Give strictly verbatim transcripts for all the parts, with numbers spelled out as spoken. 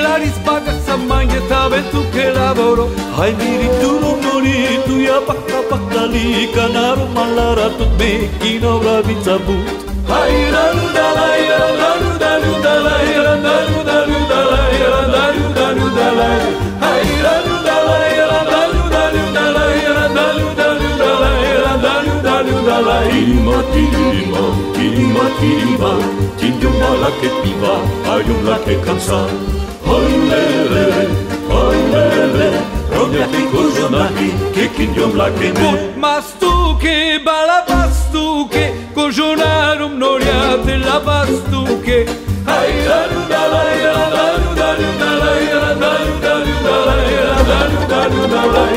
Saris paga samanya tabe tu que lavoro. Hai mirituro moritu ya pakka pakkali kanaru malara tu me kino bravica but. Hai ralu dalai ralu dalu dalai ralu dalu dalai ralu dalu dalai. Hai ralu dalai ralu dalu dalai ralu dalu dalai ralu dalu dalai. Tirima tirima tirima tirima tinjo mala che piva ayo la che cansa. Olele olele ronya che cojonaki che kinjom la che me. Mastuke balabastuke cojonarum noriate la bastuke. Hai dalu dalai dalu dalu dalai dalu dalu dalai dalu dalu dalai.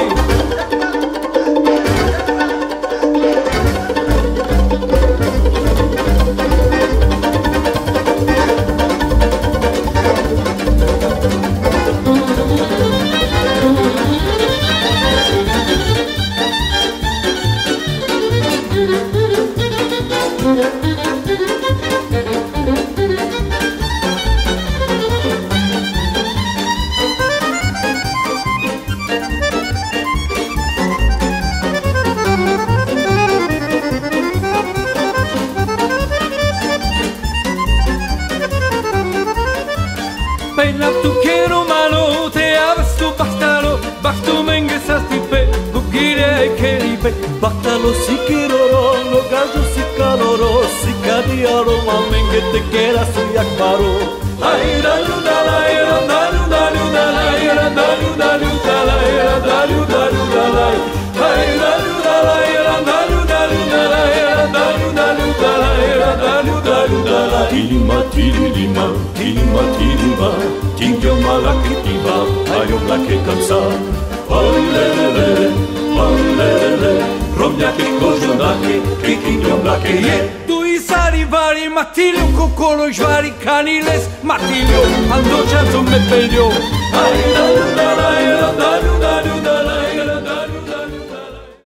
Pena tu quiero malo te abas tu bastalo basto mengue sastipe bugire che ripe battalo si quiero lo gajo si caloro si cadiaro ma mengue te queda su yakparo. Ai dalu dalai dalu dalu dalai dalu dalu dalai dalu dalu dalai. Ai dalu dalai dalu dalu dalai dalu dalu dalai dalu dalu dalai. Tirima tirima tirima tirima tinjo mala che ti va ayo la che cansa. Olele olele romya che cojonaki che kinjo la che ye. Tu i sari vari matilio kokoro jvari caniles matilio ando chanzo me pelio. Ai